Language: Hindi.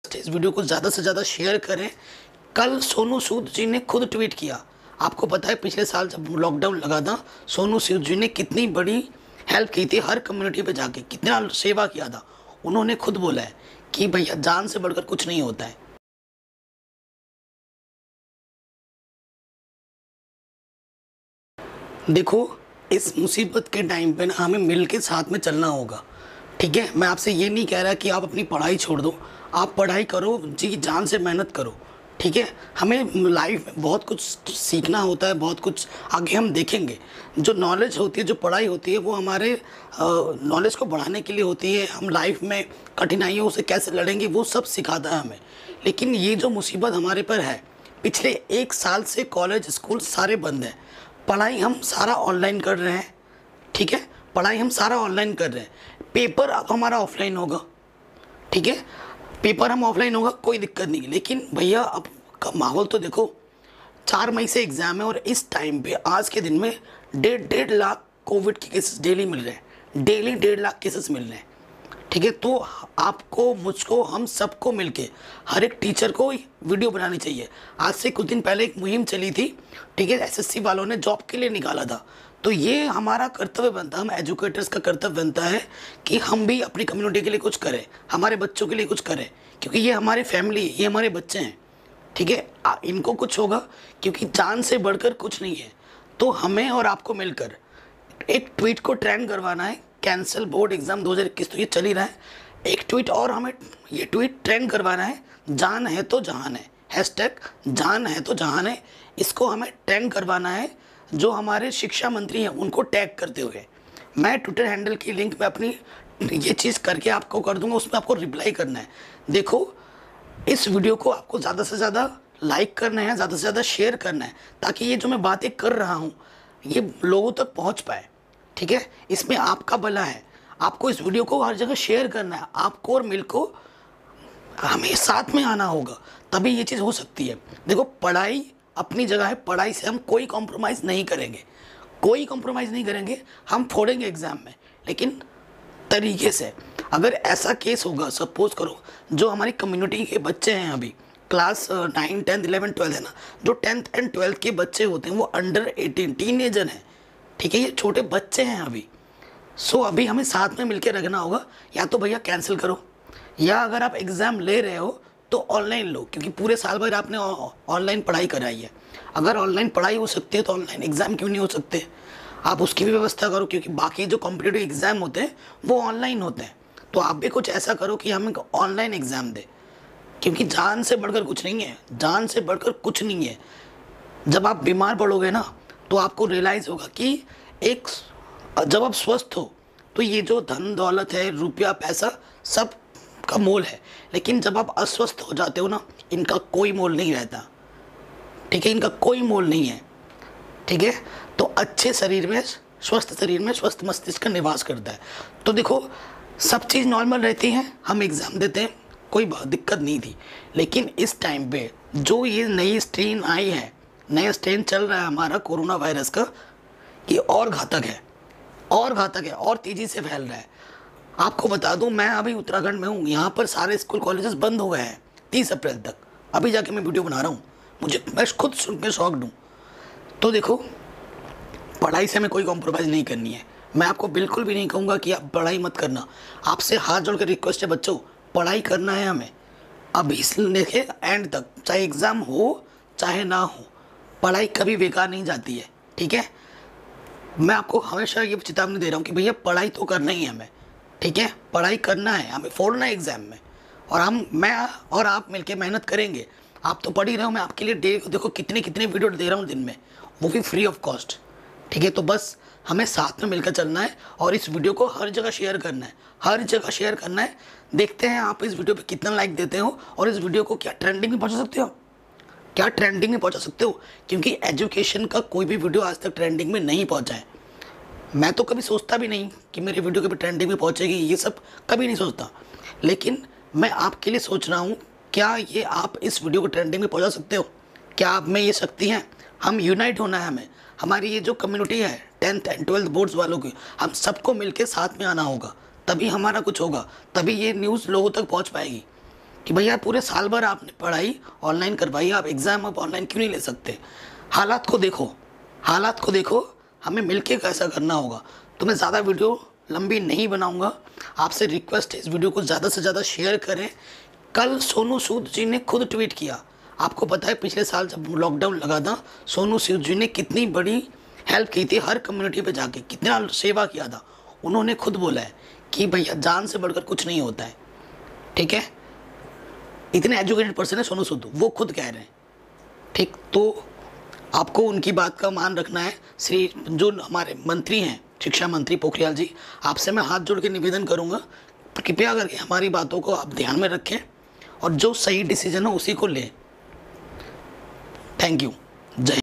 इस वीडियो को ज़्यादा से ज़्यादा शेयर करें। कल सोनू सूद जी ने खुद ट्वीट किया। आपको पता है पिछले साल जब लॉकडाउन लगा था, सोनू सूद जी ने कितनी बड़ी हेल्प की थी, हर कम्युनिटी पे जाके कितना सेवा किया था। उन्होंने खुद बोला है कि भैया जान से बढ़कर कुछ नहीं होता है। देखो, इस मुसीबत के टाइम पे ना हमें मिल के साथ में चलना होगा। ठीक है, मैं आपसे ये नहीं कह रहा कि आप अपनी पढ़ाई छोड़ दो, आप पढ़ाई करो, जी जान से मेहनत करो। ठीक है, हमें लाइफ में बहुत कुछ सीखना होता है, बहुत कुछ आगे हम देखेंगे। जो नॉलेज होती है, जो पढ़ाई होती है, वो हमारे नॉलेज को बढ़ाने के लिए होती है। हम लाइफ में कठिनाइयों से कैसे लड़ेंगे वो सब सिखाता है हमें। लेकिन ये जो मुसीबत हमारे पर है, पिछले 1 साल से कॉलेज स्कूल सारे बंद हैं। पढ़ाई हम सारा ऑनलाइन कर रहे हैं। ठीक है, पढ़ाई हम सारा ऑनलाइन कर रहे हैं। पेपर अब हमारा ऑफलाइन होगा। ठीक है, पेपर हम ऑफलाइन होगा, कोई दिक्कत नहीं है। लेकिन भैया अब का माहौल तो देखो, 4 मई से एग्ज़ाम है और इस टाइम पे आज के दिन में 1.5 लाख कोविड के केसेस डेली मिल रहे हैं। डेली 1.5 लाख केसेस मिल रहे हैं। ठीक है, तो आपको, मुझको, हम सबको मिलके हर एक टीचर को वीडियो बनानी चाहिए। आज से कुछ दिन पहले एक मुहिम चली थी। ठीक है, एसएससी वालों ने जॉब के लिए निकाला था। तो ये हमारा कर्तव्य बनता है, हम एजुकेटर्स का कर्तव्य बनता है कि हम भी अपनी कम्युनिटी के लिए कुछ करें, हमारे बच्चों के लिए कुछ करें, क्योंकि ये हमारी फैमिली, ये हमारे बच्चे हैं। ठीक है, इनको कुछ होगा, क्योंकि जान से बढ़कर कुछ नहीं है। तो हमें और आपको मिलकर एक ट्वीट को ट्रेंड करवाना है, कैंसिल बोर्ड एग्जाम 2021। तो ये चल ही रहा है। एक ट्वीट और हमें ये ट्वीट ट्रेंड करवाना है, जान है तो जहान है, हैशटैग जान है तो जहान है। इसको हमें ट्रेंड करवाना है। जो हमारे शिक्षा मंत्री हैं उनको टैग करते हुए मैं ट्विटर हैंडल की लिंक में अपनी ये चीज़ करके आपको कर दूंगा, उसमें आपको रिप्लाई करना है। देखो, इस वीडियो को आपको ज़्यादा से ज़्यादा लाइक करना है, ज़्यादा से ज़्यादा शेयर करना है, ताकि ये जो मैं बातें कर रहा हूँ ये लोगों तक पहुँच पाए। ठीक है, इसमें आपका भला है। आपको इस वीडियो को हर जगह शेयर करना है। आपको और मिल को हमें साथ में आना होगा, तभी ये चीज़ हो सकती है। देखो, पढ़ाई अपनी जगह है, पढ़ाई से हम कोई कॉम्प्रोमाइज़ नहीं करेंगे, कोई कॉम्प्रोमाइज़ नहीं करेंगे। हम फोड़ेंगे एग्ज़ाम में, लेकिन तरीके से। अगर ऐसा केस होगा, सपोज करो जो हमारी कम्युनिटी के बच्चे हैं, अभी क्लास 9, 10, 11, 12 है ना, जो 10th एंड 12th के बच्चे होते हैं वो अंडर 18 टीनेजर हैं। ठीक है, ये छोटे बच्चे हैं अभी। सो अभी हमें साथ में मिलकर रखना होगा। या तो भैया कैंसिल करो, या अगर आप एग्ज़ाम ले रहे हो तो ऑनलाइन लो, क्योंकि पूरे साल भर आपने ऑनलाइन पढ़ाई कराई है। अगर ऑनलाइन पढ़ाई हो सकती है तो ऑनलाइन एग्ज़ाम क्यों नहीं हो सकते? आप उसकी भी व्यवस्था करो, क्योंकि बाकी जो कॉम्पिटिटिव एग्ज़ाम होते हैं वो ऑनलाइन होते हैं। तो आप भी कुछ ऐसा करो कि हमें ऑनलाइन एग्ज़ाम दे, क्योंकि जान से बढ़कर कुछ नहीं है, जान से बढ़कर कुछ नहीं है। जब आप बीमार पड़ोगे ना तो आपको रियलाइज़ होगा कि एक, जब आप स्वस्थ हो तो ये जो धन दौलत है, रुपया पैसा, सब का मोल है। लेकिन जब आप अस्वस्थ हो जाते हो ना, इनका कोई मोल नहीं रहता। ठीक है, इनका कोई मोल नहीं है। ठीक है, तो अच्छे शरीर में, स्वस्थ शरीर में स्वस्थ मस्तिष्क का निवास करता है। तो देखो, सब चीज़ नॉर्मल रहती है, हम एग्ज़ाम देते हैं, कोई दिक्कत नहीं थी। लेकिन इस टाइम पे जो ये नई स्ट्रेन आई है, नया स्ट्रेन चल रहा है हमारा कोरोना वायरस का, ये और घातक है, और घातक है, और तेज़ी से फैल रहा है। आपको बता दूं, मैं अभी उत्तराखंड में हूँ, यहाँ पर सारे स्कूल कॉलेजेस बंद हो गए हैं 30 अप्रैल तक। अभी जाके मैं वीडियो बना रहा हूँ, मैं खुद सुन के शॉक्ड हूँ। तो देखो, पढ़ाई से हमें कोई कॉम्प्रोमाइज़ नहीं करनी है। मैं आपको बिल्कुल भी नहीं कहूँगा कि आप पढ़ाई मत करना। आपसे हाथ जोड़ कर रिक्वेस्ट है बच्चों, पढ़ाई करना है हमें। अब इस लेके एंड तक, चाहे एग्ज़ाम हो चाहे ना हो, पढ़ाई कभी बेकार नहीं जाती है। ठीक है, मैं आपको हमेशा ये चेतावनी दे रहा हूँ कि भैया पढ़ाई तो करना ही है हमें। ठीक है, पढ़ाई करना है हमें, फोड़ना है एग्ज़ाम में। और मैं और आप मिलके मेहनत करेंगे। आप तो पढ़ ही रहे हो, मैं आपके लिए देखो कितने कितने वीडियो दे रहा हूँ दिन में, वो भी फ्री ऑफ कॉस्ट। ठीक है, तो बस हमें साथ में मिलकर चलना है और इस वीडियो को हर जगह शेयर करना है, हर जगह शेयर करना है। देखते हैं आप इस वीडियो पे कितना लाइक देते हो, और इस वीडियो को क्या ट्रेंडिंग में पहुंचा सकते हो, क्या ट्रेंडिंग में पहुंचा सकते हो, क्योंकि एजुकेशन का कोई भी वीडियो आज तक ट्रेंडिंग में नहीं पहुंचा है। मैं तो कभी सोचता भी नहीं कि मेरी वीडियो कभी ट्रेंडिंग में पहुंचेगी, ये सब कभी नहीं सोचता। लेकिन मैं आपके लिए सोच रहा हूँ, क्या ये आप इस वीडियो को ट्रेंडिंग में पहुंचा सकते हो? क्या आप में ये शक्ति है? हम यूनाइट होना है हमें। हमारी ये जो कम्युनिटी है 10th एंड 12th बोर्ड्स वालों की, हम सबको मिलकर साथ में आना होगा, तभी हमारा कुछ होगा, तभी ये न्यूज़ लोगों तक पहुँच पाएगी। कि भैया पूरे साल भर आपने पढ़ाई ऑनलाइन करवाई, आप एग्ज़ाम आप ऑनलाइन क्यों नहीं ले सकते? हालात को देखो, हालात को देखो, हमें मिलके कैसा करना होगा। तो मैं ज़्यादा वीडियो लंबी नहीं बनाऊंगा, आपसे रिक्वेस्ट है इस वीडियो को ज़्यादा से ज़्यादा शेयर करें। कल सोनू सूद जी ने खुद ट्वीट किया, आपको पता है पिछले साल जब लॉकडाउन लगा था, सोनू सूद जी ने कितनी बड़ी हेल्प की थी, हर कम्युनिटी पे जाके कितना सेवा किया था। उन्होंने खुद बोला है कि भैया जान से बढ़कर कुछ नहीं होता है, ठीक है। इतने एजुकेटेड पर्सन है सोनू सूद, वो खुद कह रहे हैं, ठीक। तो आपको उनकी बात का मान रखना है। श्री जो हमारे मंत्री हैं, शिक्षा मंत्री पोखरियाल जी, आपसे मैं हाथ जोड़ के निवेदन करूंगा, कृपया करके हमारी बातों को आप ध्यान में रखें और जो सही डिसीजन हो उसी को लें। Thank you. जय